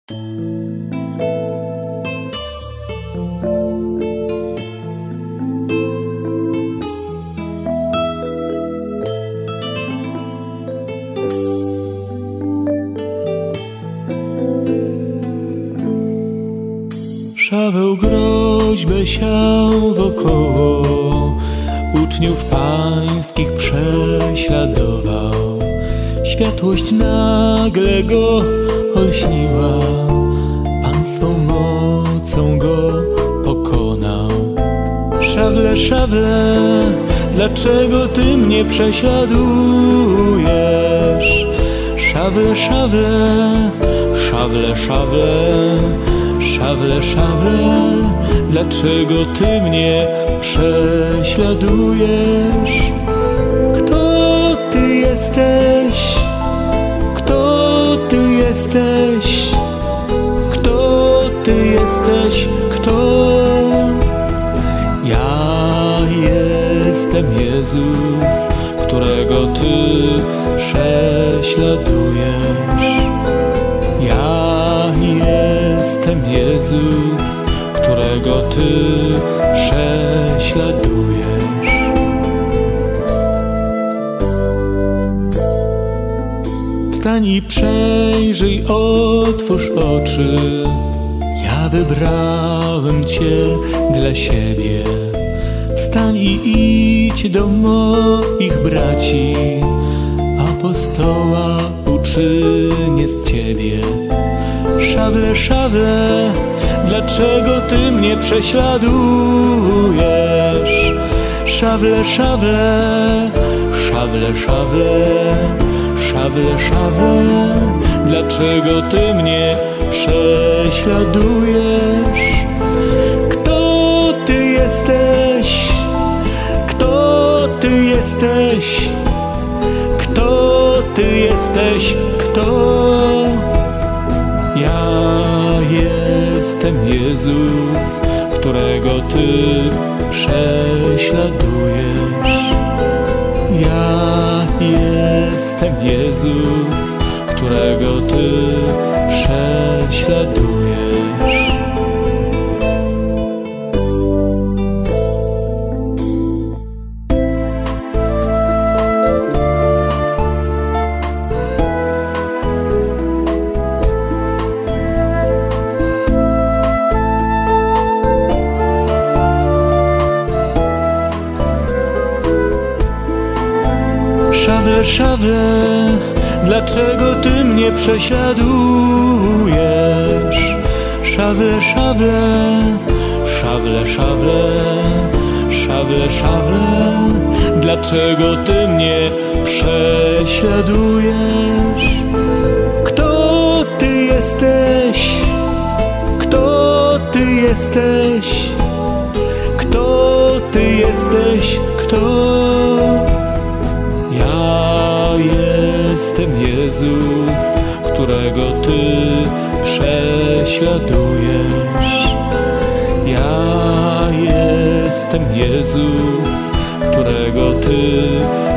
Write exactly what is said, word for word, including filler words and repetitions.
Szaweł groźbę siał wokoło, uczniów pańskich prześladował. Światłość nagle go olśniła, Pan swą mocą go pokonał. Szawle, szawle, dlaczego ty mnie prześladujesz? Szawle, szawle, szawle, szawle, szawle, szawle, dlaczego ty mnie prześladujesz? Kto ty jesteś? Kto ty jesteś? Kto ty jesteś? Kto? Ja jestem Jezus, którego ty prześladujesz. Ja jestem Jezus, którego ty prześladujesz. Wstań i przejrzyj, otwórz oczy. Ja wybrałem cię dla siebie. Wstań i idź do moich braci, apostoła uczynię z ciebie. Szawle, szawle, dlaczego ty mnie prześladujesz? Szawle, szawle, szawle, szawle, szawle, szawle, dlaczego ty mnie prześladujesz? Kto ty jesteś? Kto ty jesteś? Kto ty jesteś? Kto? Ja jestem Jezus, którego ty prześladujesz. Ja jestem Jezus, którego ty prześladujesz. Szawle, szawle, dlaczego ty mnie prześladujesz? Szawle, szawle, szawle, szawle, szawle, szawle, dlaczego ty mnie prześladujesz? Kto ty jesteś? Kto ty jesteś? Kto ty jesteś? Kto? Ja jestem Jezus, którego ty prześladujesz. Ja jestem Jezus, którego ty